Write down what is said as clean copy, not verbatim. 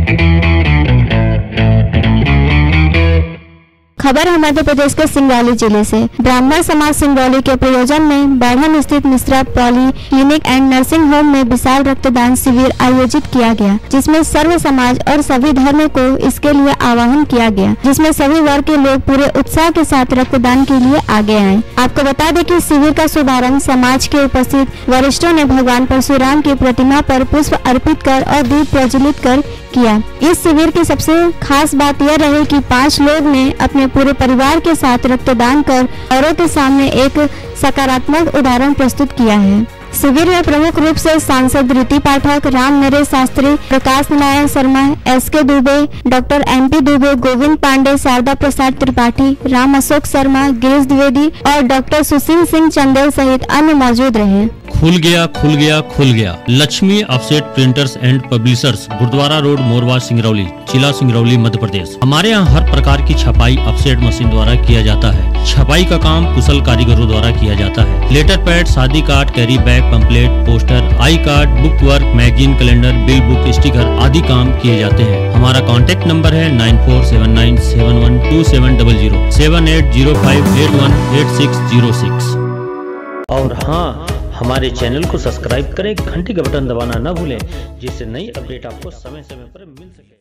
खबर है मध्य प्रदेश के सिंगरौली जिले से। ब्राह्मण समाज सिंगरौली के प्रयोजन में बढ़न स्थित Mishra polyclinic and nursing home में विशाल रक्तदान शिविर आयोजित किया गया, जिसमें सर्व समाज और सभी धर्म को इसके लिए आह्वान किया गया, जिसमें सभी वर्ग के लोग पूरे उत्साह के साथ रक्तदान के लिए आगे आए। आपको बता दें कि शिविर का शुभारंभ समाज के उपस्थित वरिष्ठों ने भगवान परशुराम की प्रतिमा पर पुष्प अर्पित कर और दीप प्रज्वलित कर किया। इस शिविर की सबसे खास बात यह रही कि 5 लोग ने अपने पूरे परिवार के साथ रक्तदान कर औरों के सामने एक सकारात्मक उदाहरण प्रस्तुत किया है। शिविर में प्रमुख रूप से सांसद Riti Pathak, Ram Naresh Shastri, Prakash Narayan Sharma, SK Dubey, doctor MP Dubey, Govind Pandey, Sharda Prasad Tripathi, Ram Ashok Sharma, Girish Dwivedi और डॉक्टर सुशील सिंह चंदेल सहित अन्य मौजूद रहे। खुल गया खुल गया खुल गया। Lakshmi offset printers and publishers, Gurudwara road, Morwa, Singrauli, जिला सिंगरौली, मध्य प्रदेश। हमारे यहाँ हर प्रकार की छपाई ऑफसेट मशीन द्वारा किया जाता है। छपाई का काम कुशल कारीगरों द्वारा किया जाता है। लेटर पैड, शादी card, carry bag, pamphlet, poster, I card, book work, magazine, calendar, bill book, sticker आदि काम किए जाते हैं। हमारा कॉन्टैक्ट नंबर है 9479712700 7805818606। और हाँ, हमारे चैनल को सब्सक्राइब करें, घंटी का बटन दबाना न भूलें, जिससे नई अपडेट आपको समय समय पर मिल सके।